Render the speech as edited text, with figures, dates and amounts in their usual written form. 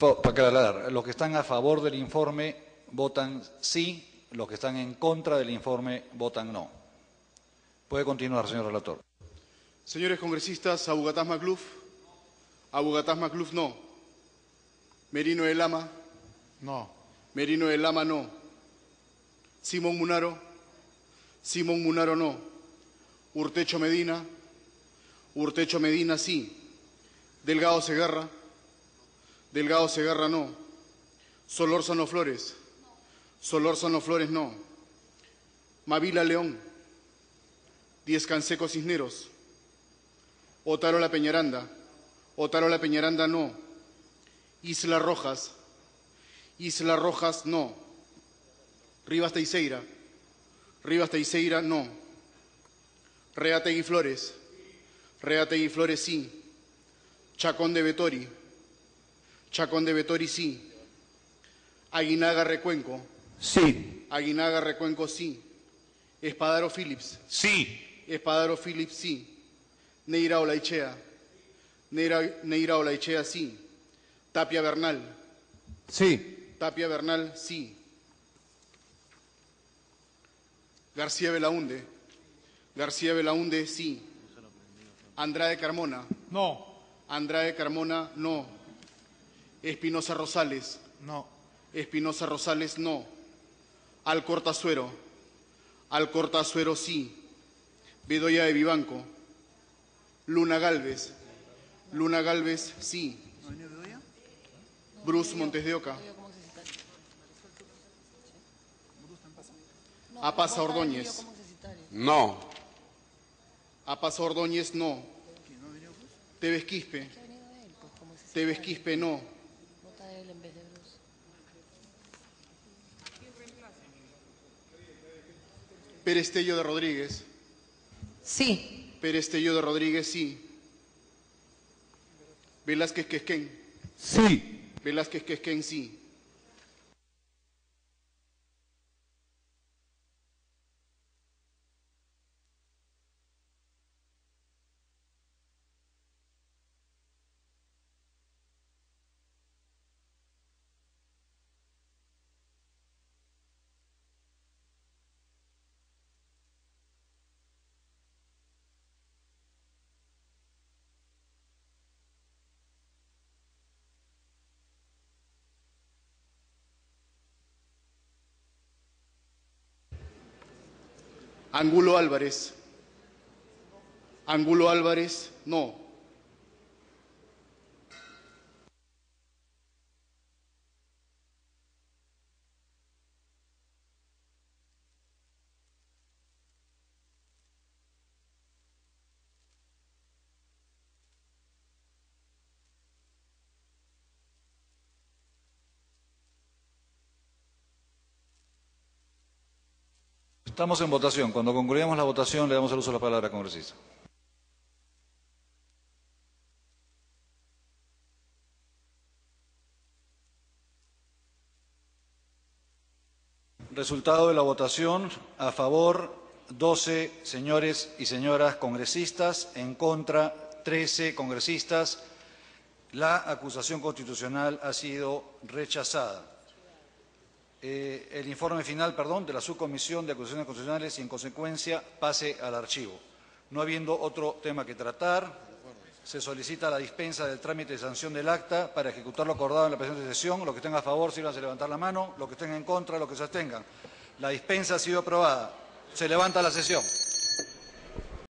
Para aclarar, los que están a favor del informe votan sí, los que están en contra del informe votan no. Puede continuar, señor relator. Señores congresistas, Abugataz Magluf. Abugataz Magluf no. Merino de Lama. No. Merino de Lama no. Simón Munaro. Simón Munaro no. Urtecho Medina. Urtecho Medina sí. Delgado Segarra. Delgado Segarra no. Solórzano Flores. Solórzano Flores no. Mavila León. Diez Canseco Cisneros. Otarola Peñaranda. Otarola Peñaranda no. Isla Rojas. Isla Rojas no. Rivas Teixeira. Rivas Teixeira no. Reategui Flores. Reategui Flores sí. Chacón de Betori. Chacón de Betori sí. Aguinaga Recuenco. Sí. Aguinaga Recuenco sí. Espadaro Phillips. Sí. Espadaro Phillips sí. Neira Olaichea. Neira Olaichea sí. Tapia Bernal. Sí. Tapia Bernal sí. García Belaunde. García Belaunde sí. Andrade Carmona. No. Andrade Carmona no. Espinosa Rosales. No. Espinosa Rosales no. Alcorta Suero. Alcorta Suero sí. Bedoya de Vivanco. Luna Galvez. Luna Galvez sí. Bruce Montes de Oca. Apasa Ordóñez. No. Apasa Ordóñez no. Tevez Quispe. Tevez Quispe no. Perestello de Rodríguez. Sí. Perestello de Rodríguez sí. Velázquez Quesquén. Sí. Velázquez Quesquén sí. Angulo Álvarez. Angulo Álvarez, no. Estamos en votación. Cuando concluyamos la votación, le damos el uso de la palabra al congresista. Resultado de la votación: a favor 12 señores y señoras congresistas, en contra 13 congresistas. La acusación constitucional ha sido rechazada. El informe final, de la Subcomisión de Acusaciones Constitucionales y, en consecuencia, pase al archivo. No habiendo otro tema que tratar, se solicita la dispensa del trámite de sanción del acta para ejecutar lo acordado en la presente sesión. Los que estén a favor, sírvanse a levantar la mano. Los que estén en contra, los que se abstengan. La dispensa ha sido aprobada. Se levanta la sesión.